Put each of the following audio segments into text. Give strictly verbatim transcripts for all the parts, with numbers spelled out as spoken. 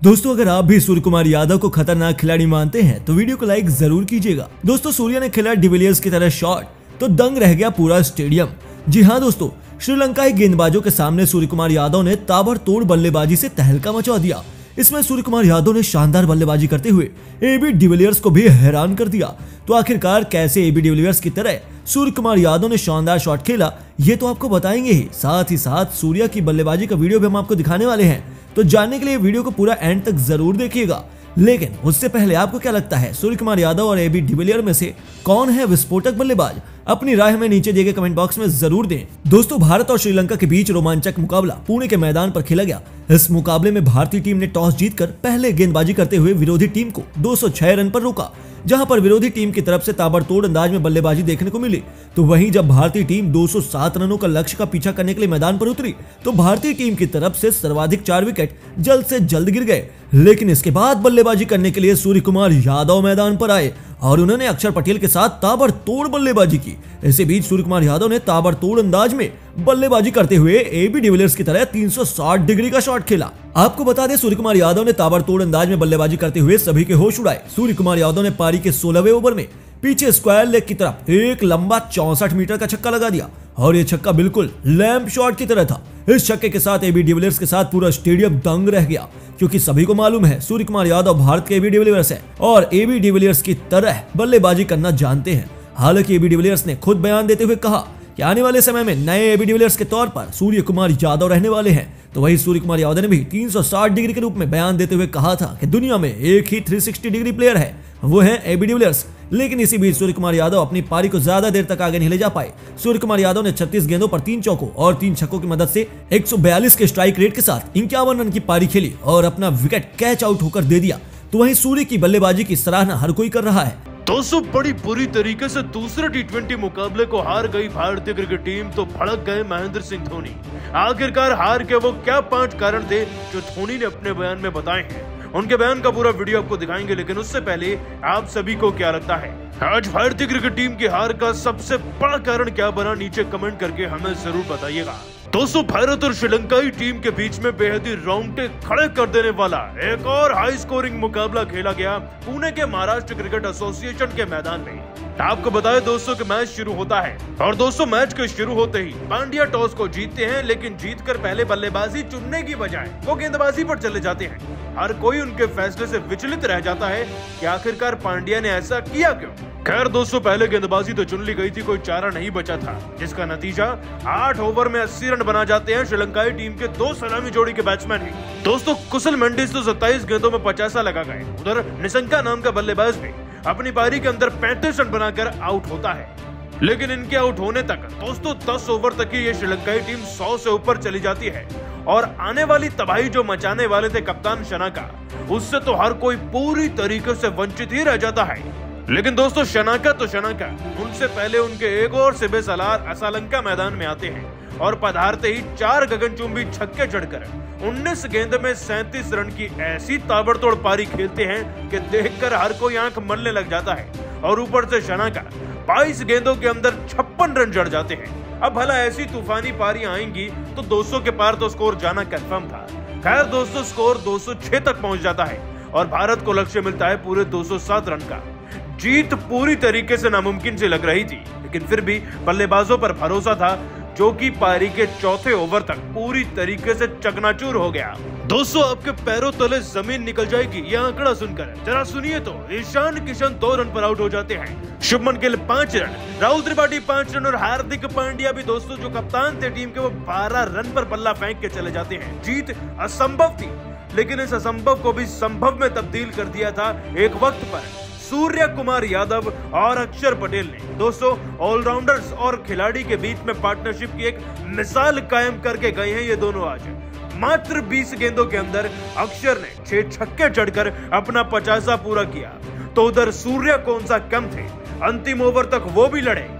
दोस्तों अगर आप भी सूर्य कुमार यादव को खतरनाक खिलाड़ी मानते हैं तो वीडियो को लाइक जरूर कीजिएगा। दोस्तों सूर्य ने खेला डिविलियर्स की तरह शॉट तो दंग रह गया पूरा स्टेडियम। जी हाँ दोस्तों, श्रीलंकाई गेंदबाजों के सामने सूर्य कुमार यादव ने ताबड़तोड़ बल्लेबाजी से तहलका मचा दिया। इसमें सूर्य कुमार यादव ने शानदार बल्लेबाजी करते हुए एबी डिविलियर्स को भी हैरान कर दिया। तो आखिरकार कैसे एबी डिविलियर्स की तरह सूर्य कुमार यादव ने शानदार शॉट खेला ये तो आपको बताएंगे ही, साथ ही साथ सूर्य की बल्लेबाजी का वीडियो भी हम आपको दिखाने वाले हैं। तो जानने के लिए वीडियो को पूरा एंड तक जरूर देखिएगा। लेकिन उससे पहले आपको क्या लगता है सूर्य कुमार यादव और एबी डिविलियर में से कौन है विस्फोटक बल्लेबाज? अपनी राय हमें नीचे दिए गए कमेंट बॉक्स में जरूर दें। दोस्तों भारत और श्रीलंका के बीच रोमांचक मुकाबला पुणे के मैदान पर खेला गया। इस मुकाबले में भारतीय टीम ने टॉस जीतकर पहले गेंदबाजी करते हुए विरोधी टीम को दो सौ छह रन पर रोका, जहां पर विरोधी टीम की तरफ से ताबड़तोड़ अंदाज में बल्लेबाजी देखने को मिली। तो वहीं जब भारतीय टीम दो सौ सात रनों का लक्ष्य का पीछा करने के लिए मैदान पर उतरी तो भारतीय टीम की तरफ से सर्वाधिक चार विकेट जल्द से जल्द गिर गए। लेकिन इसके बाद बल्लेबाजी करने के लिए सूर्य कुमार यादव मैदान पर आए और उन्होंने अक्षर पटेल के साथ ताबड़तोड़ बल्लेबाजी की। इसी बीच सूर्य कुमार यादव ने ताबड़तोड़ अंदाज में बल्लेबाजी करते हुए एबी डिविलियर्स की तरह तीन सौ साठ डिग्री का शॉट खेला। आपको बता दें सूर्य कुमार यादव ने ताबड़तोड़ अंदाज में बल्लेबाजी करते हुए सभी के होश उड़ाए। सूर्य कुमार यादव ने पारी के सोलहवें ओवर में पीछे स्क्वायर लेग की तरफ एक लंबा चौसठ मीटर का छक्का लगा दिया और ये छक्का बिल्कुल लैंप शॉट की तरह था। इस छक्के के साथ एबी डिविलियर्स के साथ पूरा स्टेडियम दंग रह गया, क्योंकि सभी को मालूम है सूर्य कुमार यादव भारत के एबी डिविलियर्स है और एबी डिविलियर्स की तरह बल्लेबाजी करना जानते हैं। हालांकि एबी डिविलियर्स ने खुद बयान देते हुए कहा कि आने वाले समय में नए एबी डिविलियर्स के तौर पर सूर्य कुमार यादव रहने वाले हैं। तो वही सूर्य कुमार यादव ने भी तीन सौ साठ डिग्री के रूप में बयान देते हुए कहा था कि दुनिया में एक ही तीन सौ साठ डिग्री प्लेयर है, वो है एबी डिविलियर्स। लेकिन इसी बीच सूर्य कुमार यादव अपनी पारी को ज्यादा देर तक आगे नहीं ले जा पाए। सूर्य कुमार यादव ने छत्तीस गेंदों पर तीन चौकों और तीन छक्कों की मदद से एक सौ बयालीस के स्ट्राइक रेट के साथ इक्यावन रन की पारी खेली और अपना विकेट कैच आउट होकर दे दिया। तो वहीं सूर्य की बल्लेबाजी की सराहना हर कोई कर रहा है। दोस्तों बड़ी बुरी तरीके से दूसरे टी ट्वेंटी मुकाबले को हार गई भारतीय क्रिकेट टीम तो भड़क गए महेंद्र सिंह धोनी। आखिरकार हार के वो क्या पांच कारण थे जो धोनी ने अपने बयान में बताए हैं, उनके बयान का पूरा वीडियो आपको दिखाएंगे। लेकिन उससे पहले आप सभी को क्या लगता है आज भारतीय क्रिकेट टीम की हार का सबसे बड़ा कारण क्या बना, नीचे कमेंट करके हमें जरूर बताइएगा। दोस्तों भारत और श्रीलंकाई टीम के बीच में बेहद ही रोंगटे खड़े कर देने वाला एक और हाई स्कोरिंग मुकाबला खेला गया पुणे के महाराष्ट्र क्रिकेट एसोसिएशन के मैदान में। आपको बताएं दोस्तों कि मैच शुरू होता है और दोस्तों मैच के शुरू होते ही पांड्या टॉस को जीतते हैं, लेकिन जीतकर पहले बल्लेबाजी चुनने की बजाय वो गेंदबाजी पर चले जाते हैं। हर कोई उनके फैसले से विचलित रह जाता है कि आखिरकार पांड्या ने ऐसा किया क्यों। खैर दोस्तों पहले गेंदबाजी तो चुन ली गई थी, कोई चारा नहीं बचा था, जिसका नतीजा आठ ओवर में अस्सी रन बना जाते हैं श्रीलंकाई टीम के दो सलामी जोड़ी के बैट्समैन ही। दोस्तों कुशल मेंडिस तो सत्ताईस गेंदों में पचासा लगा गए। उधर निशंका नाम का बल्लेबाज भी अपनी पारी के अंदर पैंतीस रन बनाकर आउट होता है। लेकिन इनके आउट होने तक दोस्तों दस ओवर तक ही ये श्रीलंकाई टीम सौ से ऊपर चली जाती है और आने वाली तबाही जो मचाने वाले थे कप्तान शनाका, उससे तो हर कोई पूरी तरीके से वंचित ही रह जाता है। लेकिन दोस्तों शनाका तो शनाका, उनसे पहले उनके एक और सिबे सलार असलंका मैदान में आते हैं और पधारते ही चार गगनचुंबी छक्के चढ़कर उन्नीस गेंद में सैंतीस रन की ऐसी ताबड़तोड़ पारी खेलते हैं कि देखकर हर कोई आंख मलने लग जाता है। और ऊपर से शनाका बाईस गेंदों के अंदर छप्पन रन जड़ जाते हैं। अब भला ऐसी तूफानी पारी आएंगी तो दो सौ के पार तो स्कोर जाना कंफर्म था। खैर दोस्तों स्कोर दो सौ छह तक पहुंच जाता है और भारत को लक्ष्य मिलता है पूरे दो सौ सात रन का। जीत पूरी तरीके से नामुमकिन से लग रही थी, लेकिन फिर भी बल्लेबाजों पर भरोसा था जो कि पारी के चौथे ओवर तक पूरी तरीके से चकनाचूर हो गया। दोस्तों आपके पैरों तले जमीन निकल जाएगी यह आंकड़ा सुनकर। जरा सुनिए तो, ईशान किशन दो रन पर आउट हो जाते हैं, शुभमन गिल पांच रन, राहुल त्रिपाठी पांच रन और हार्दिक पांड्या भी दोस्तों जो कप्तान थे टीम के वो बारह रन पर बल्ला फेंक के चले जाते हैं। जीत असंभव थी, लेकिन इस असंभव को भी संभव में तब्दील कर दिया था एक वक्त पर सूर्य कुमार यादव और अक्षर पटेल ने। दोस्तों ऑलराउंडर्स और खिलाड़ी के बीच में पार्टनरशिप की एक मिसाल कायम करके गए हैं ये दोनों आज। मात्र बीस गेंदों के अंदर अक्षर ने छह छक्के चढ़कर अपना पचासा पूरा किया, तो उधर सूर्य कौन सा कम थे, अंतिम ओवर तक वो भी लड़े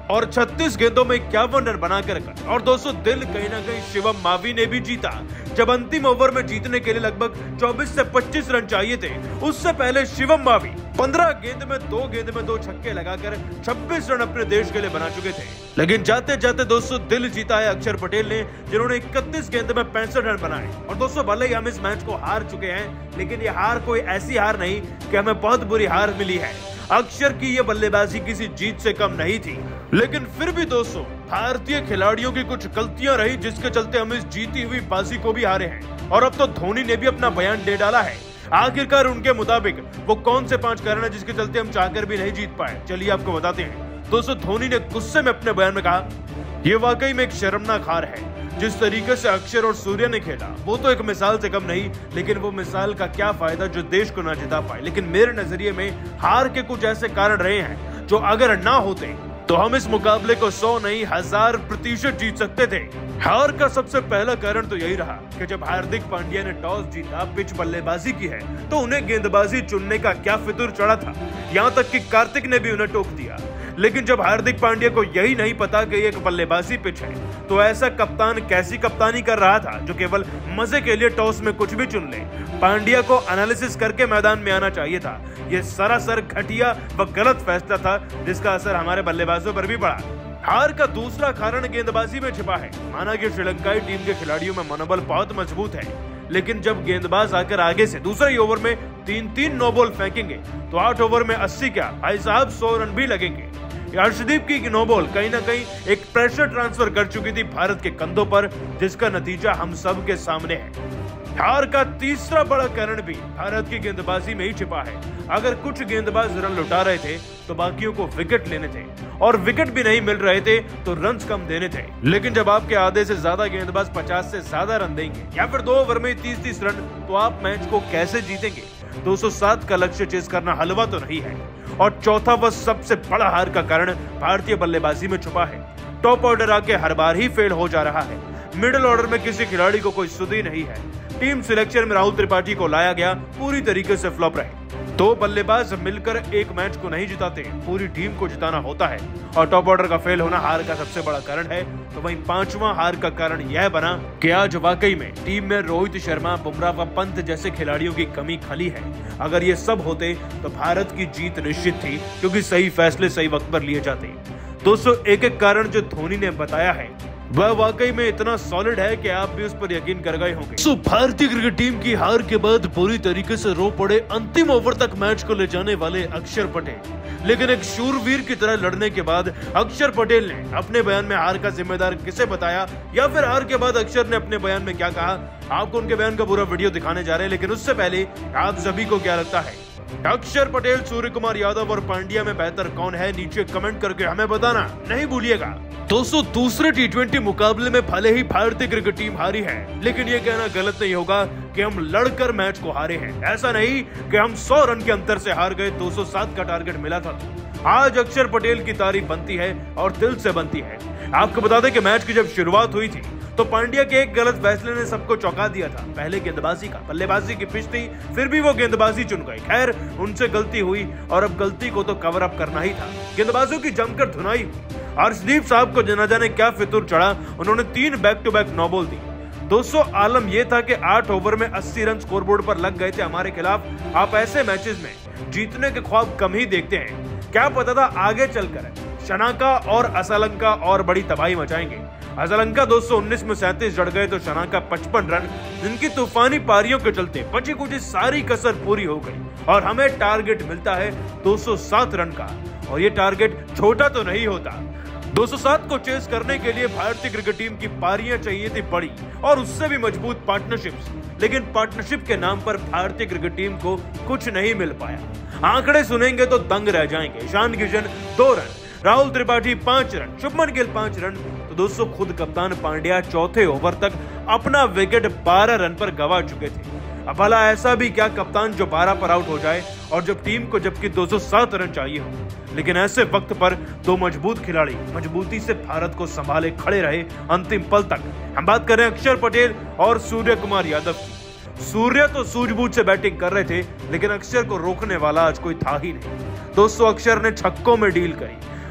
और छत्तीस गेंदों में इक्यावन रन बनाकर रखा। और दोस्तों दिल कहीं ना कहीं शिवम मावी ने भी जीता। जब अंतिम ओवर में जीतने के लिए लगभग चौबीस से पच्चीस रन चाहिए थे, उससे पहले शिवम मावी पंद्रह गेंद में दो गेंद में दो छक्के लगाकर छब्बीस रन अपने देश के लिए बना चुके थे। लेकिन जाते जाते दोस्तों दिल जीता है अक्षर पटेल ने, जिन्होंने इकतीस गेंद में पैंसठ रन बनाए। और दोस्तों भले ही हम इस मैच को हार चुके हैं, लेकिन ये हार कोई ऐसी हार नहीं कि हमें बहुत बुरी हार मिली है। अक्षर की ये बल्लेबाजी किसी जीत से कम नहीं थी, लेकिन फिर भी दोस्तों भारतीय खिलाड़ियों की कुछ गलतियां रही, जिसके चलते हम इस जीती हुई बाजी को भी हारे हैं। और अब तो धोनी ने भी अपना बयान दे डाला है। आखिरकार उनके मुताबिक वो कौन से पांच कारण है जिसके चलते हम चाहकर भी नहीं जीत पाए, चलिए आपको बताते हैं। दोस्तों धोनी ने गुस्से में अपने बयान में कहा, ये वाकई में एक शर्मनाक हार है। जिस तरीके से अक्षर और सूर्य ने खेला वो तो एक मिसाल से कम नहीं, लेकिन वो मिसाल का क्या फायदा जो देश को ना जिता पाए। लेकिन मेरे नजरिए में हार के कुछ ऐसे कारण रहे हैं जो अगर ना होते तो हम इस मुकाबले को सौ नहीं हजार प्रतिशत जीत सकते थे। हार का सबसे पहला कारण तो यही रहा कि जब हार्दिक पांड्या ने टॉस जीता, पिच बल्लेबाजी की है, तो उन्हें गेंदबाजी चुनने का क्या फितूर चढ़ा था। यहाँ तक कि कार्तिक ने भी उन्हें टोक दिया। लेकिन जब हार्दिक पांड्या को यही नहीं पता कि एक बल्लेबाजी पिच है, तो ऐसा कप्तान कैसी कप्तानी कर रहा था जो केवल मजे के लिए टॉस में कुछ भी चुन ले। पांड्या को एनालिसिस करके मैदान में आना चाहिए था। यह सरासर घटिया व गलत फैसला था, जिसका असर हमारे बल्लेबाजों पर भी पड़ा। हार का दूसरा कारण गेंदबाजी में छिपा है। माना कि श्रीलंकाई टीम के खिलाड़ियों में मनोबल बहुत मजबूत है, लेकिन जब गेंदबाज आकर आगे से दूसरे ओवर में तीन तीन नो बॉल फेंकेंगे तो आठ ओवर में अस्सी क्या भाई साहब सौ रन भी लगेंगे। हर्षदीप की नो बॉल कहीं ना कहीं एक प्रेशर ट्रांसफर कर चुकी थी भारत के कंधों पर, जिसका नतीजा हम सब के सामने है। हार का तीसरा बड़ा कारण भी भारत की गेंदबाजी में ही छिपा है। अगर कुछ गेंदबाज रन लुटा रहे थे तो बाकियों को विकेट लेने थे, और विकेट भी नहीं मिल रहे थे तो रन कम देने थे। लेकिन जब आपके आधे से ज्यादा गेंदबाज पचास से ज्यादा रन देंगे या फिर दो ओवर में तीस तीस रन, तो आप मैच को कैसे जीतेंगे। दो सौ सात का लक्ष्य चेस करना हलवा तो नहीं है। और चौथा व सबसे बड़ा हार का कारण भारतीय बल्लेबाजी में छुपा है। टॉप ऑर्डर आके हर बार ही फेल हो जा रहा है। मिडिल ऑर्डर में किसी खिलाड़ी को कोई सुध ही नहीं है। टीम सिलेक्शन में राहुल त्रिपाठी को लाया गया, पूरी तरीके से फ्लॉप रहे। दो बल्लेबाज मिलकर एक मैच को नहीं जिताते, पूरी टीम को जिताना होता है। और टॉप ऑर्डर का फेल होना हार का सबसे बड़ा कारण है। तो वहीं पांचवा हार का कारण यह बना कि आज वाकई में टीम में रोहित शर्मा, बुमराह व पंत जैसे खिलाड़ियों की कमी खली है। अगर ये सब होते तो भारत की जीत निश्चित थी, क्योंकि सही फैसले सही वक्त पर लिए जाते। दोस्तों एक एक कारण जो धोनी ने बताया है वह वाकई में इतना सॉलिड है कि आप भी उस पर यकीन कर गए होंगे। सो भारतीय क्रिकेट टीम की हार के बाद पूरी तरीके से रो पड़े अंतिम ओवर तक मैच को ले जाने वाले अक्षर पटेल। लेकिन एक शूरवीर की तरह लड़ने के बाद अक्षर पटेल ने अपने बयान में हार का जिम्मेदार किसे बताया, या फिर हार के बाद अक्षर ने अपने बयान में क्या कहा, आपको उनके बयान का पूरा वीडियो दिखाने जा रहे हैं। लेकिन उससे पहले आप सभी को क्या लगता है, अक्षर पटेल, सूर्य कुमार यादव और पांड्या में बेहतर कौन है? नीचे कमेंट करके हमें बताना नहीं भूलिएगा। दोस्तों दूसरे टी ट्वेंटी मुकाबले में भले ही भारतीय क्रिकेट टीम हारी है, लेकिन ये कहना गलत नहीं होगा कि हम लड़कर मैच को हारे हैं। ऐसा नहीं कि हम सौ रन के अंतर से हार गए। दो सौ सात का टारगेट मिला था। आज अक्षर पटेल की तारीफ बनती है और दिल से बनती है। आपको बता दें कि मैच की जब शुरुआत हुई थी तो पांड्या के एक गलत फैसले ने सबको चौंका दिया था। पहले गेंदबाजी का, बल्लेबाजी की पिच थी, फिर भी वो गेंदबाजी चुन गए। खैर उनसे गलती हुई और अब गलती को तो कवर अप करना ही था। गेंदबाजों की जमकर धुनाई हुई। हर्षदीप साहब को जना जाने क्या फितूर चढ़ा, उन्होंने तीन back to back no ball दी। दोस्तों आलम यह था कि आठ ओवर में अस्सी रन स्कोरबोर्ड पर लग गए थे हमारे खिलाफ। आप ऐसे मैचेस में जीतने के ख्वाब कम ही देखते हैं। क्या पता था आगे चलकर शनाका और असलंका और बड़ी तबाही मचाएंगे। असलंका दो सौ उन्नीस में सैंतीस जड़ गए तो शनाका पचपन रन, जिनकी तूफानी पारियों के चलते बची कुछ सारी कसर पूरी हो गई और हमें टारगेट मिलता है दो सौ सात रन का। और ये टारगेट छोटा तो नहीं होता। दो सौ सात को चेस करने के लिए भारतीय क्रिकेट टीम की पारियां चाहिए थी बड़ी और उससे भी मजबूत पार्टनरशिप्स। लेकिन पार्टनरशिप के नाम पर भारतीय क्रिकेट टीम को कुछ नहीं मिल पाया। आंकड़े सुनेंगे तो दंग रह जाएंगे। ईशान किशन दो रन, राहुल त्रिपाठी पांच रन, शुभमन गिल पांच रन। तो दोस्तों खुद कप्तान पांड्या चौथे ओवर तक अपना विकेट बारह रन पर गंवा चुके थे। अब भला ऐसा भी क्या कप्तान जो बारह पर आउट हो जाए और जब टीम को जबकि दो सौ सात रन चाहिए हो। लेकिन ऐसे वक्त पर दो मजबूत खिलाड़ी मजबूती से भारत को संभाले खड़े रहे अंतिम पल तक। हम बात कर रहे हैं अक्षर पटेल और सूर्य कुमार यादव की। सूर्य तो सूझबूझ से बैटिंग कर रहे थे, लेकिन अक्षर को रोकने वाला आज कोई था ही नहीं। दोस्तों अक्षर ने छक्कों में डील करी।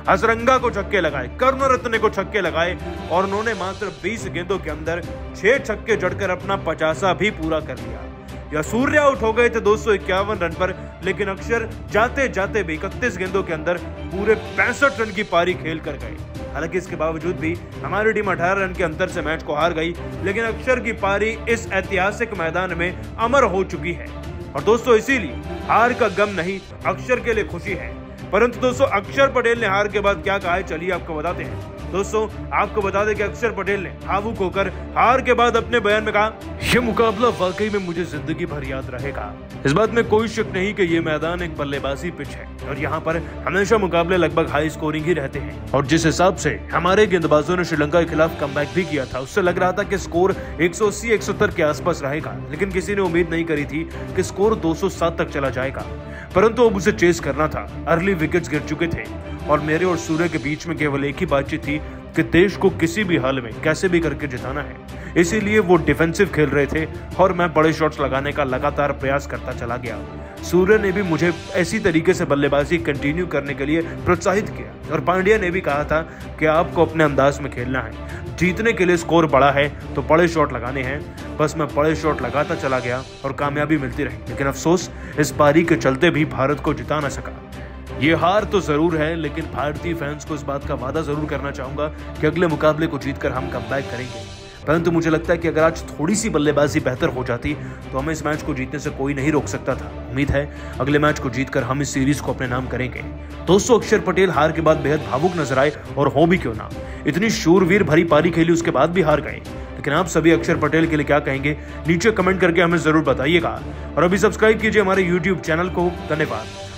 हसरंगा को छक्के लगाए, करुणारत्ने को छक्के लगाए और उन्होंने मात्र बीस गेंदों के अंदर छह छक्के जड़कर अपना पचासा भी पूरा कर लिया। या सूर्य आउट हो गए थे दो सौ इक्यावन रन पर, लेकिन अक्षर जाते जाते भी इकतीस गेंदों के अंदर पूरे पैंसठ रन की पारी खेल कर गए। हालांकि इसके बावजूद भी हमारी टीम अठारह रन के अंतर से मैच को हार गई, लेकिन अक्षर की पारी इस ऐतिहासिक मैदान में अमर हो चुकी है। और दोस्तों इसीलिए हार का गम नहीं, अक्षर के लिए खुशी है। परंतु दोस्तों अक्षर पटेल ने हार के बाद क्या कहा है, चलिए आपको बताते हैं। दोस्तों आपको बता दें कि अक्षर पटेल ने भावुक होकर हार के बाद अपने बयान में कहा, यह मुकाबला वाकई में मुझे जिंदगी भर याद रहेगा। इस बात में कोई शक नहीं कि यह मैदान एक बल्लेबाजी पिच है और यहाँ पर हमेशा मुकाबले लगभग हाई स्कोरिंग ही रहते हैं। और जिस हिसाब से हमारे गेंदबाजों ने श्रीलंका के खिलाफ कमबैक भी किया था, उससे लग रहा था कि स्कोर एक सौ अस्सी एक सौ सत्तर के आसपास रहेगा, लेकिन किसी ने उम्मीद नहीं करी थी कि स्कोर दो सौ सात तक चला जाएगा। परंतु अब उसे चेस करना था। अर्ली विकेट्स गिर चुके थे और मेरे और सूर्य के बीच में केवल एक ही बातचीत थी कि देश को किसी भी हाल में कैसे भी करके जिताना है। इसीलिए वो डिफेंसिव खेल रहे थे और मैं बड़े शॉट्स लगाने का लगातार प्रयास करता चला गया। सूर्य ने भी मुझे ऐसी तरीके से बल्लेबाजी कंटिन्यू करने के लिए प्रोत्साहित किया और पांड्या ने भी कहा था कि आपको अपने अंदाज में खेलना है, जीतने के लिए स्कोर बड़ा है तो बड़े शॉट लगाने हैं। बस मैं बड़े शॉट लगाता चला गया और कामयाबी मिलती रही, लेकिन अफसोस इस पारी के चलते भी भारत को जिता न सका। ये हार तो जरूर है, लेकिन भारतीय फैंस को इस बात का वादा जरूर करना चाहूंगा कि अगले मुकाबले को जीतकर हम कमबैक करेंगे। परंतु मुझे लगता है कि अगर आज थोड़ी सी बल्लेबाजी बेहतर हो जाती तो हमें इस मैच को जीतने से कोई नहीं रोक सकता था। उम्मीद है अगले मैच को जीतकर हम इस सीरीज को अपने नाम करेंगे। दोस्तों अक्षर पटेल हार के बाद बेहद भावुक नजर आए और हो भी क्यों ना, इतनी शूरवीर भरी पारी खेली उसके बाद भी हार गए। लेकिन आप सभी अक्षर पटेल के लिए क्या कहेंगे, नीचे कमेंट करके हमें जरूर बताइएगा और अभी सब्सक्राइब कीजिए हमारे यूट्यूब चैनल को। धन्यवाद।